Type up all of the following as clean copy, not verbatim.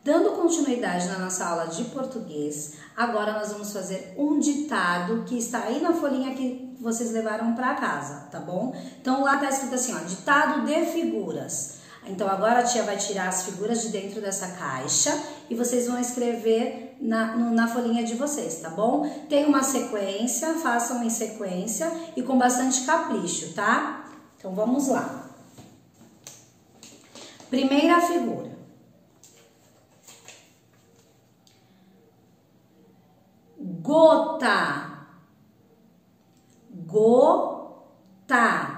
Dando continuidade na nossa aula de português, agora nós vamos fazer um ditado que está aí na folhinha que vocês levaram para casa, tá bom? Então lá tá escrito assim, ó, ditado de figuras. Então agora a tia vai tirar as figuras de dentro dessa caixa e vocês vão escrever na folhinha de vocês, tá bom? Tem uma sequência, façam em sequência e com bastante capricho, tá? Então vamos lá. Primeira figura. Gota, gota.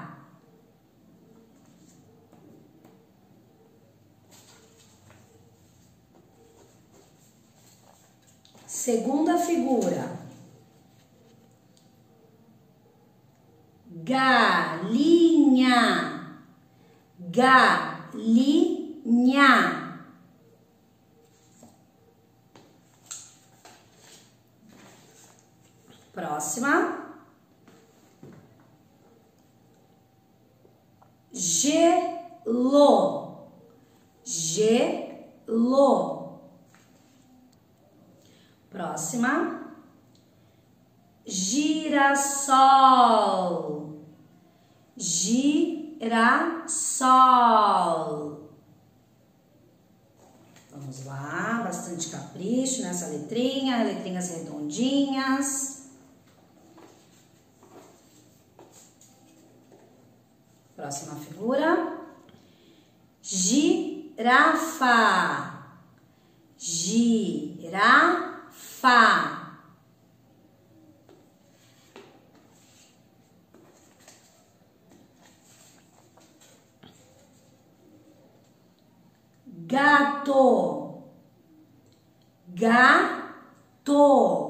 Segunda figura. Galinha, galinha. Próxima. Gelo, gelo. Próxima. Girassol, girassol. Vamos lá, bastante capricho nessa letrinha, letrinhas redondinhas. Próxima figura. Girafa, girafa. Gato, gato.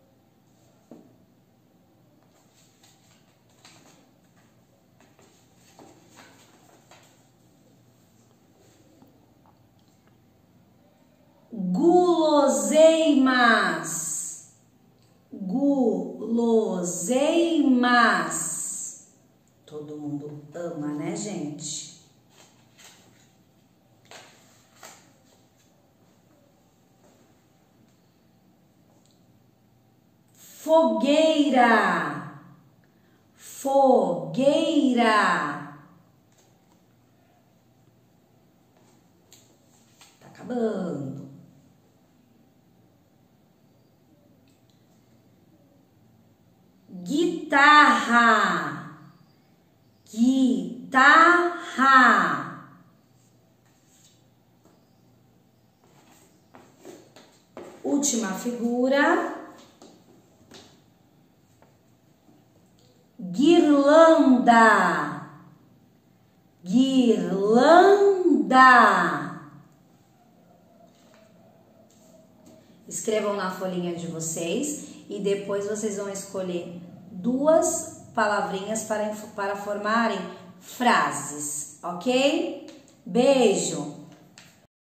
Guloseimas, guloseimas. Todo mundo ama, né, gente? Fogueira, fogueira. Tá acabando. Guitarra, guitarra. Última figura. Guirlanda, guirlanda. Escrevam na folhinha de vocês e depois vocês vão escolher duas palavrinhas para formarem frases, ok? Beijo!